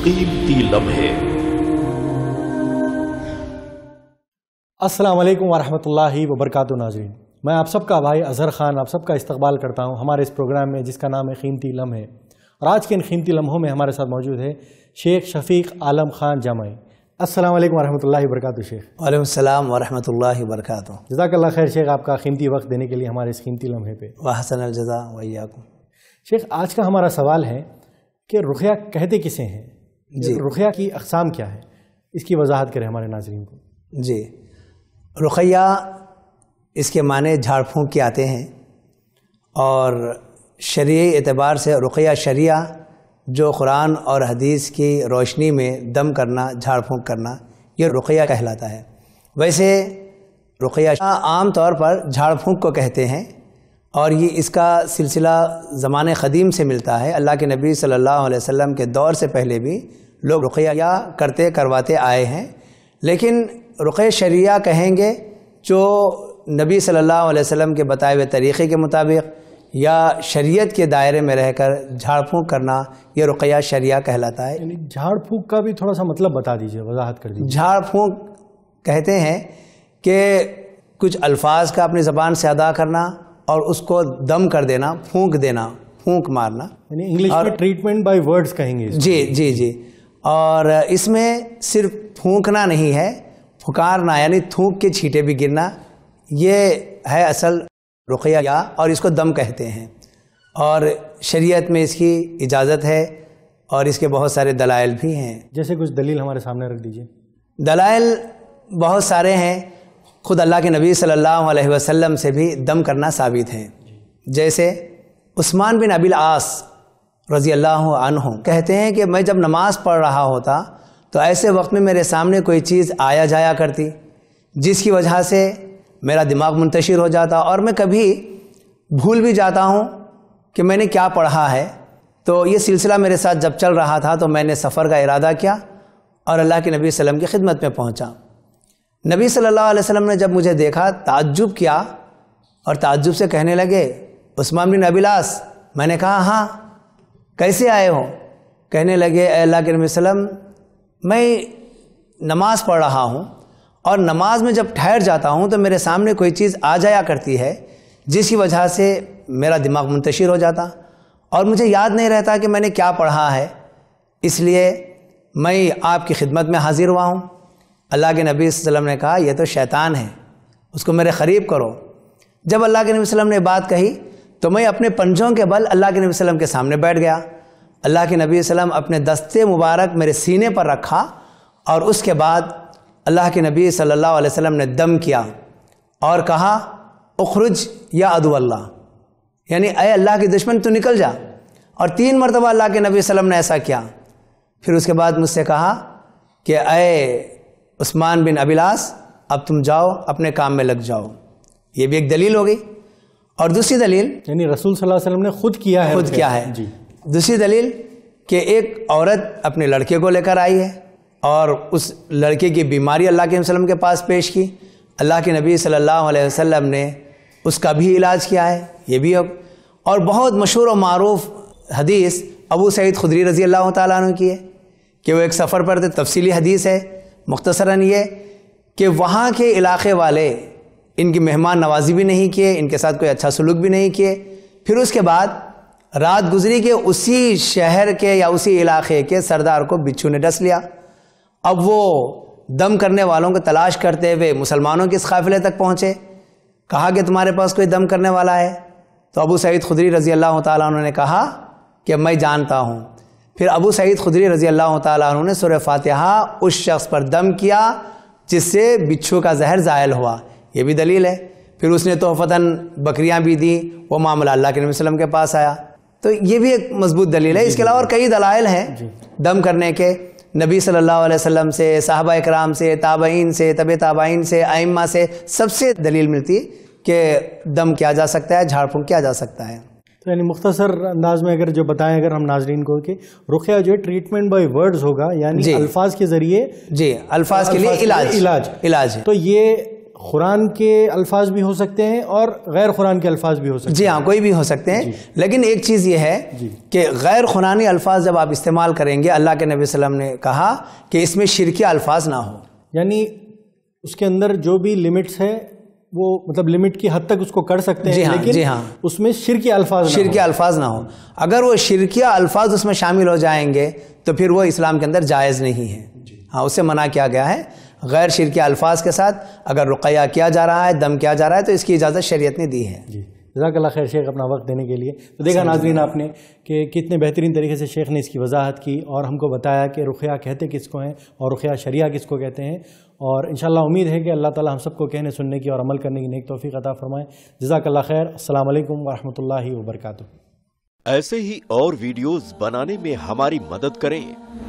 कीमती लम्हे। अस्सलाम वालेकुम वरहमतुल्लाहि वबरकातुहू। नाज़रीन, मैं आप सबका भाई अज़हर ख़ान आप सबका इस्तकबाल करता हूँ हमारे इस प्रोग्राम में जिसका नाम है कीमती लम्हे। और आज के इन कीमती लम्हों में हमारे साथ मौजूद है शेख शफीक आलम खान जामई। अस्सलाम वालेकुम वरहमतुल्लाहि वबरकातुहू शेख। वालेकुम सलाम वरहमतुल्लाहि वबरकातुहू। जज़ाकल्लाह खैर शेख, आपका कीमती वक्त देने के लिए हमारे इस कीमती लम्हे पे। व हसन अल जज़ा व इय्याकुम। शेख, आज का हमारा सवाल है कि रुक़या कहते किसे हैं जी, रुक़या की अक़साम क्या है, इसकी वजाहत करें हमारे नाज़रीन को। जी, रुक़या इसके माने झाड़ फूँक के आते हैं, और शरीय एतबार से रुक़या शरिया जो कुरान और हदीस की रोशनी में दम करना, झाड़ फूँक करना, ये रुक़या कहलाता है। वैसे रुक़या आम तौर पर झाड़ फूँक को कहते हैं, और ये इसका सिलसिला ज़माने क़दीम से मिलता है। अल्लाह के नबी सल्लल्लाहु अलैहि वसल्लम के दौर से पहले भी लोग रुक़या करवाते आए हैं, लेकिन रुक़या शरिया कहेंगे जो नबी सल्लल्लाहु अलैहि वसल्लम के बताए हुए तरीक़े के मुताबिक या शरीयत के दायरे में रहकर झाड़ फूँक करना, ये रुक़या शरिया कहलाता है। यानी झाड़ फूँक का भी थोड़ा सा मतलब बता दीजिए, वजाहत कर दीजिए। झाड़ फूँक कहते हैं कि कुछ अल्फाज का अपनी ज़बान से अदा करना और उसको दम कर देना, फूँक देना, फूँक मारना, यानी इंग्लिश में ट्रीटमेंट बाय वर्ड्स कहेंगे। जी जी जी। और इसमें सिर्फ फूँकना नहीं है, फुकारना यानी थूक के छींटे भी गिरना, ये है असल रुक़या, और इसको दम कहते हैं। और शरीयत में इसकी इजाज़त है, और इसके बहुत सारे दलाइल भी हैं। जैसे कुछ दलील हमारे सामने रख दीजिए। दलाइल बहुत सारे हैं, खुद अल्लाह के नबी सल्लल्लाहु अलैहि वसल्लम से भी दम करना साबित है। जैसे उस्मान बिन अबिल आस रज़ी अल्लाह अन्हु कहते हैं कि मैं जब नमाज़ पढ़ रहा होता तो ऐसे वक्त में मेरे सामने कोई चीज़ आया जाया करती, जिसकी वजह से मेरा दिमाग मुंतशिर हो जाता, और मैं कभी भूल भी जाता हूँ कि मैंने क्या पढ़ा है। तो ये सिलसिला मेरे साथ जब चल रहा था तो मैंने सफ़र का इरादा किया और अल्लाह के नबी सल्लल्लाहु अलैहि वसल्लम की खिदमत में पहुँचा। नबी सल्लल्लाहु अलैहि वसल्लम ने जब मुझे देखा, ताज्जुब किया और ताज्जुब से कहने लगे, उस्मान बिन अबिल आस। मैंने कहा, हाँ कैसे आए हो? कहने लगे, अल्लाह के नबी सल्लल्लाहु अलैहि वसल्लम, मैं नमाज़ पढ़ रहा हूँ, और नमाज में जब ठहर जाता हूँ तो मेरे सामने कोई चीज़ आ जाया करती है, जिसकी वजह से मेरा दिमाग मुंतशिर हो जाता और मुझे याद नहीं रहता कि मैंने क्या पढ़ा है, इसलिए मैं आपकी खिदमत में हाजिर हुआ हूँ। अल्लाह के नबी सल्लल्लाहु अलैहि वसल्लम ने कहा, यह तो शैतान है, उसको मेरे करीब करो। जब अल्लाह के नबी सल्लल्लाहु अलैहि वसल्लम ने बात कही तो मैं अपने पंजों के बल अल्लाह के नबी सल्लल्लाहु अलैहि वसल्लम के सामने बैठ गया। अल्लाह के नबी सल्लल्लाहु अलैहि वसल्लम अपने दस्ते मुबारक मेरे सीने पर रखा, और उसके बाद अल्लाह के नबी सल्लल्लाहु अलैहि वसल्लम ने दम किया और कहा, उखरुज या अदु अल्लाह, यानी अय अल्लाह के दुश्मन तू निकल जा। और 3 मरतबा अल्लाह के नबी सल्लल्लाहु अलैहि वसल्लम ने ऐसा किया। फिर उसके बाद मुझसे कहा कि अय उस्मान बिन अबिल आस, अब तुम जाओ, अपने काम में लग जाओ। ये भी एक दलील हो गई। और दूसरी दलील, यानी रसूल सल्लल्लाहु अलैहि वसल्लम ने खुद किया है जी। दूसरी दलील कि एक औरत अपने लड़के को लेकर आई है और उस लड़के की बीमारी अल्लाह के वसल्लम के पास पेश की। अल्लाह के नबी सल्लल्लाहु अलैहि वसल्लम ने उसका भी इलाज किया है। ये भी और बहुत मशहूर और मारूफ हदीस अबू सईद खुदरी रज़ी अल्लाह तआला अन्हु की है कि वो एक सफ़र पर थे। तफसीली हदीस है, मुख्तसरन ये कि वहाँ के इलाक़े वाले इनकी मेहमान नवाजी भी नहीं किए, इनके साथ कोई अच्छा सलूक भी नहीं किए। फिर उसके बाद रात गुजरी के उसी शहर के या उसी इलाक़े के सरदार को बिच्छू ने डस लिया। अब वो दम करने वालों को तलाश करते हुए मुसलमानों के इस काफ़िले तक पहुँचे। कहा कि तुम्हारे पास कोई दम करने वाला है? तो अबू सईद खुदरी रज़ी अल्लाह तआला अन्हु ने कहा कि मैं जानता हूँ। फिर अबू सईद खुदरी रज़ी अल्लाह तआला अन्हु ने सूरह फातिहा उस शख्स पर दम किया जिससे बिच्छू का जहर ज़ायल हुआ। ये भी दलील है। फिर उसने तोहफ़तन बकरियाँ भी दी, वो मामला अल्लाह के नबी वसल्लम के पास आया। तो ये भी एक मजबूत दलील है। इसके अलावा और कई दलाइल हैं दम करने के, नबी सल्लल्लाहु अलैहि वसल्लम से, सहाबा इकराम से, ताबईन से, तबे ताबईन से, आइम्मा से, सबसे दलील मिलती कि दम किया जा सकता है, झाड़ फूँक किया जा सकता है। तो यानी मुख्तसर अंदाज में अगर जो बताएं अगर हम नाजरीन को कि रुक़या जो है ट्रीटमेंट बाय वर्ड्स होगा, यानी अल्फाज के ज़रिए, जी अल्फाज के लिए इलाज है। तो ये قرآن کے الفاظ بھی ہو سکتے ہیں اور غیر قرآن کے الفاظ بھی ہو سکتے ہیں؟ جی ہاں، کوئی بھی ہو سکتے ہیں، لیکن ایک چیز یہ ہے کہ غیر قرآنی الفاظ جب آپ استعمال کریں گے، اللہ کے نبی صلی اللہ علیہ وسلم نے کہا کہ اس میں شرکی الفاظ نہ ہو، یعنی اس کے اندر جو بھی لمٹس ہے وہ مطلب لمٹ کی حد تک اس کو کر سکتے ہیں، لیکن اس میں شرکی الفاظ نہ ہو۔ اگر وہ شرکیہ الفاظ اس میں شامل ہو جائیں گے تو پھر وہ اسلام کے اندر جائز نہیں ہے، ہاں اس سے منع کیا گیا ہے۔ غیر شرکی الفاظ کے ساتھ اگر رقیہ کیا جا رہا ہے، دم کیا جا رہا ہے، تو اس کی اجازت شریعت نے دی ہے۔ جزاک اللہ خیر شیخ اپنا وقت دینے کے لیے۔ تو دیکھا ناظرین آپ نے کہ کتنے بہترین طریقے سے شیخ نے اس کی وضاحت کی اور ہم کو بتایا کہ رقیہ کہتے کس کو ہیں اور رقیہ شریعہ کس کو کہتے ہیں، اور انشاءاللہ امید ہے کہ اللہ تعالی ہم سب کو کہنے سننے کی اور عمل کرنے کی نیک توفیق عطا فرمائے۔ جزاک اللہ خیر۔ السلام علیکم ورحمۃ اللہ وبرکاتہ۔ ایسے ہی اور ویڈیوز بنانے میں ہماری مدد کریں